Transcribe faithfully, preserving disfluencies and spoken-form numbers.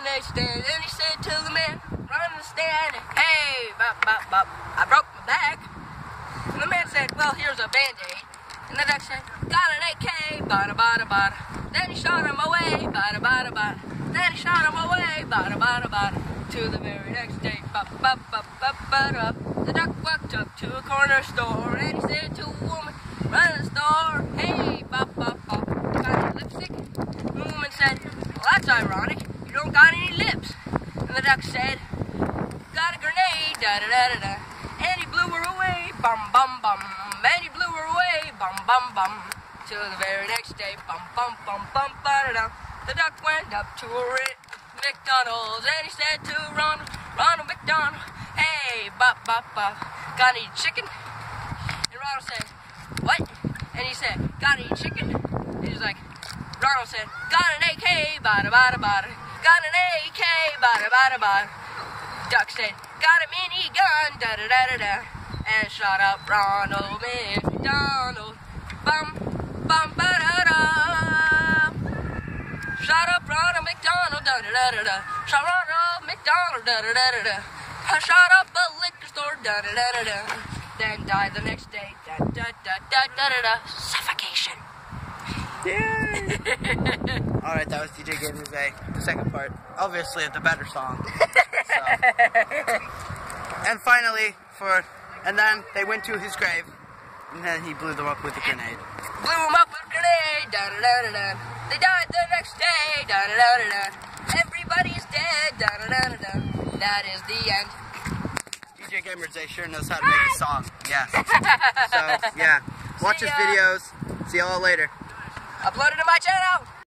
next day. Then he said to the man running the stand, hey, bop, bop, bop, I broke my back. And the man said, well, here's a Band-Aid. And the duck said, got an A K, bada, bada, bada. Then he shot him away, bada, bada, bada. Then he shot him away, bada, bada, bada. To the very next day, bop, bop, bop, bop, bada. The duck walked up to a corner store, and he said to a woman running the store, hey, bop, bop, bop, got any lipstick? The woman said, well, that's ironic, you don't got any lips. And the duck said, got a grenade, da-da-da-da-da. And he blew her away, bum, bum, bum. And he blew her away, bum, bum, bum. Till the very next day, bum, bum, bum, bum, ba-da-da. The duck went up to a McDonald's, and he said to Ronald, Ronald McDonald, hey, bop, bop, bop, got any chicken? And Ronald said, what? And he said, got any chicken? And he was like, Ronald said, got an A K, bada, bada, bada. Got an A K, bada, bada, bada. Duck said, got a mini gun, da-da-da-da-da. And shot up Ronald McDonald, bum, bum, ba-da-da. Shot up Ronald McDonald, da-da-da-da-da. Shot Ronald McDonald, da-da-da-da-da. Shot up a liquor store, da-da-da-da-da. Then died the next day, da-da-da-da-da-da-da. Suffocation. Yay! Alright, that was D J Gamer's Day, the second part. Obviously, the better song. So. And finally, for, and then they went to his grave, and then he blew them up with a grenade. Blew them up with a grenade, da-da-da-da-da. They died the next day, da-da-da-da-da. Everybody's dead, da-da-da-da-da. That is the end. D J Gamer's Day sure knows how to make a song. Yes. So, yeah. Watch his videos. See y'all later. Uploaded to my channel.